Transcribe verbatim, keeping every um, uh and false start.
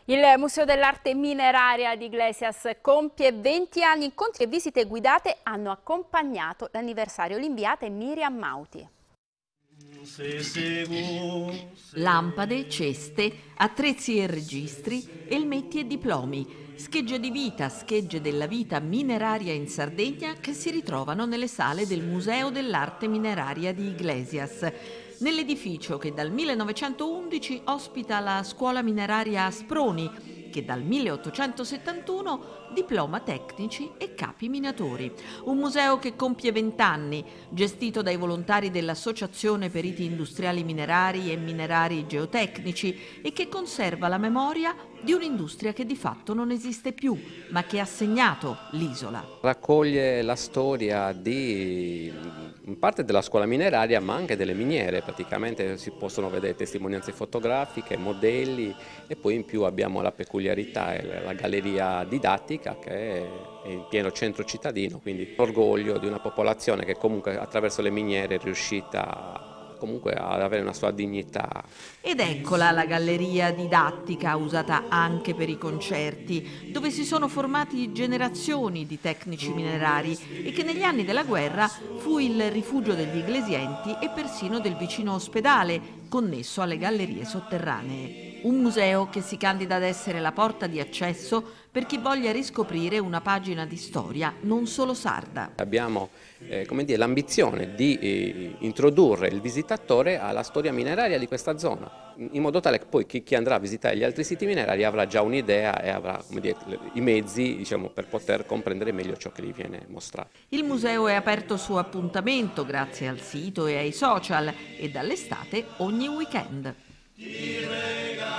Il Museo dell'Arte Mineraria di Iglesias compie venti anni. Incontri e visite guidate hanno accompagnato l'anniversario. L'inviata è Miriam Mauti. Lampade, ceste, attrezzi e registri, elmetti e diplomi, schegge di vita, schegge della vita mineraria in Sardegna che si ritrovano nelle sale del Museo dell'Arte Mineraria di Iglesias, nell'edificio che dal millenovecentoundici ospita la Scuola Mineraria Asproni, che dal milleottocentosettantuno diploma tecnici e capi minatori. Un museo che compie vent'anni, gestito dai volontari dell'Associazione Periti Industriali Minerari e Minerari Geotecnici e che conserva la memoria di un'industria che di fatto non esiste più, ma che ha segnato l'isola. Raccoglie la storia di in parte della scuola mineraria, ma anche delle miniere. Praticamente si possono vedere testimonianze fotografiche, modelli, e poi in più abbiamo la peculiarità e la galleria didattica che è in pieno centro cittadino, quindi l'orgoglio di una popolazione che comunque attraverso le miniere è riuscita comunque ad avere una sua dignità. Ed eccola la galleria didattica usata anche per i concerti, dove si sono formati generazioni di tecnici minerari e che negli anni della guerra fu il rifugio degli iglesienti e persino del vicino ospedale, connesso alle gallerie sotterranee. Un museo che si candida ad essere la porta di accesso per chi voglia riscoprire una pagina di storia non solo sarda. Abbiamo eh, come dire, l'ambizione di eh, introdurre il visitatore alla storia mineraria di questa zona, in modo tale che poi chi, chi andrà a visitare gli altri siti minerari avrà già un'idea e avrà come dire, i mezzi, diciamo, per poter comprendere meglio ciò che gli viene mostrato. Il museo è aperto su appuntamento grazie al sito e ai social e dall'estate ogni weekend.